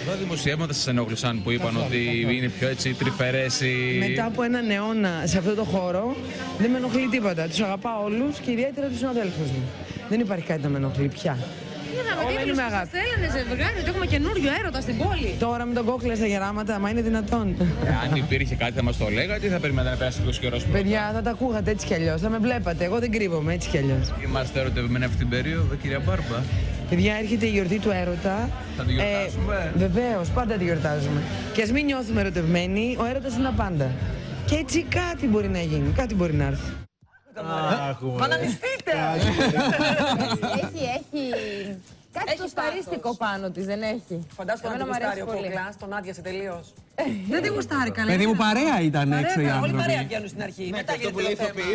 Τα δημοσιεύματα σας ενόχλησαν που είπαν ότι είναι πιο έτσι τρυφερές οι... Μετά από έναν αιώνα σε αυτό το χώρο δεν με ενοχλεί τίποτα. Τους αγαπάω όλους και ιδιαίτερα τους συναδέλφους μου. Δεν υπάρχει κάτι να με ενοχλεί πια. Είδαμε τίτλους που σας θέλανε ζευγάρι, ότι έχουμε καινούριο έρωτα στην πόλη. Τώρα με τον κόκλα στα γεράματα, μα είναι δυνατόν. Αν υπήρχε κάτι θα μας το λέγατε ή θα περιμένατε να περάσει λίγο καιρός? Παιδιά, θα τα ακούγατε έτσι κι αλλιώς, θα με βλέπατε. Εγώ δεν κρύβομαι έτσι κι αλλιώς. Είμαστε ερωτευμένοι αυτή την περίοδο, κυρία Μπάρμπα? Παιδιά, έρχεται η γιορτή του έρωτα. Θα τη γιορτάσουμε. Βεβαίως, πάντα τη γιορτάζουμε. Και ας μην νιώθουμε ερωτευμένοι, ο έρωτας είναι απάντα. Και έτσι κάτι μπορεί να γίνει, κάτι μπορεί να έρθει. Μα να μισθείτε! Έχει κάτι το σταρίστικο πάνω της, δεν έχει. Φαντάζομαι να την γουστάρει ο Κόκλας, τον άδειασε τελείως. Δεν τη γουστάρει καλά. Παιδί μου, παρέα ήταν έξω οι άνθρωποι. Όλοι παρέα βγαίνουν στην αρχή. Μετά γίνεται το θέμα.